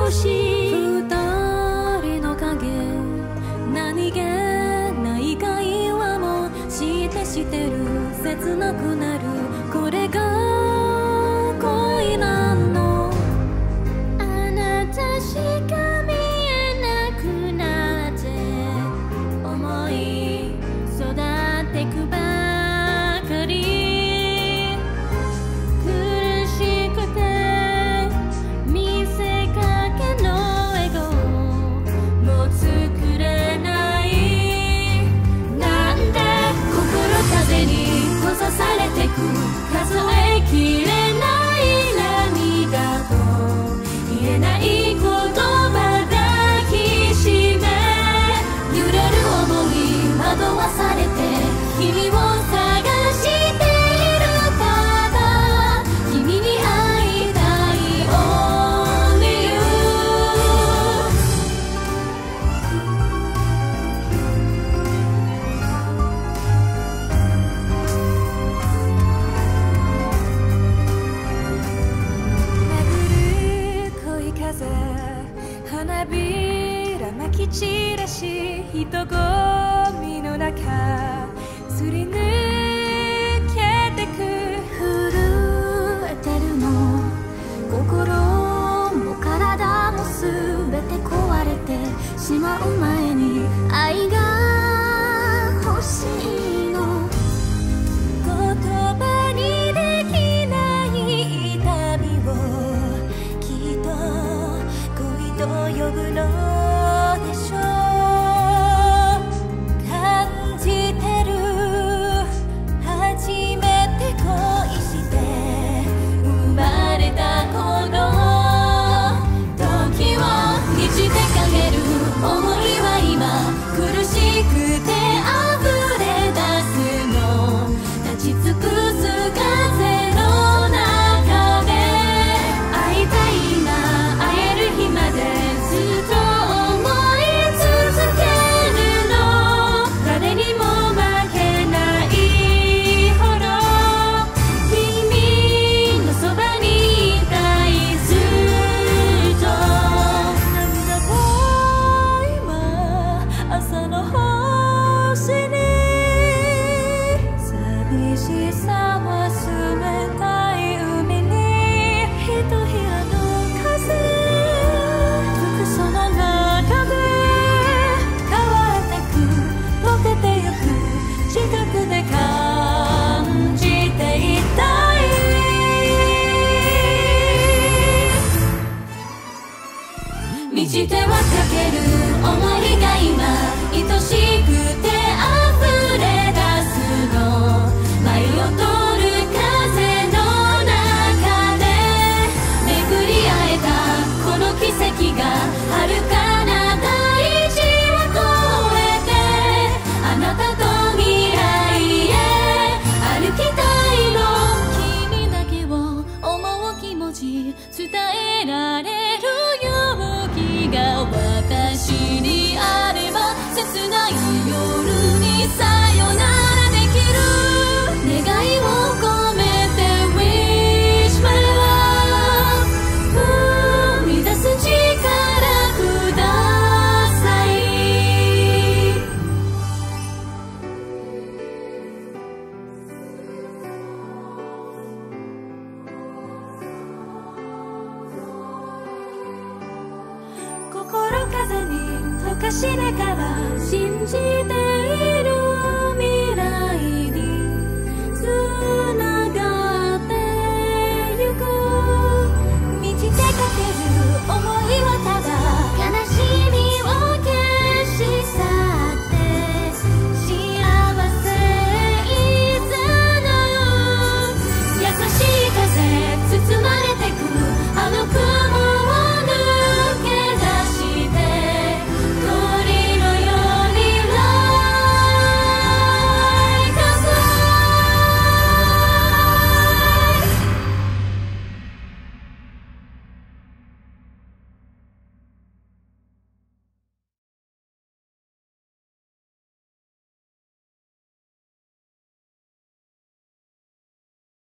しい二人の影、何気ない会話もしてる、切なくなる、これが恋なの。あなたしか見えなくなって思い育ってくばかり、苦しくて見せかけの笑顔も作れない。なんで風に閉ざされてく、数えきれない涙と言えない言葉抱きしめ、揺れる想い惑わされて君を探している、ただ君に会いたい Only you。 恋風、花びらまき散らし、人混みの中すり抜けてく、震えてるの心も体もすべて壊れてしまう前に愛が欲しいの。言葉にできない痛みをきっと恋と呼ぶのでしょう。感じてる、初めて恋して生まれたこの時を満ちて陰る想いは今苦しくて溢れ出すの、立ち尽くす風の中で会いたいな、会える日までずっと思い続けるの、誰にも負けないほど君のそばにいたい、ずっと。涙と今朝の星に、寂しさは冷たい海に、ひとひらの風吹くその中で変わってく、溶けてゆく、近くで感じていたい。満ちてはかける想いが今愛しくて溢れ出すの、舞い踊る風の中で巡り会えたこの奇跡が遥かな大地を越えて、あなたと未来へ歩きたいの、君だけを思う気持ち伝えられる勇気が私にあれば、切ない夜にさよならできる、願いを込めて Wish my love、 生み出す力ください。心風に溶かしながら信じて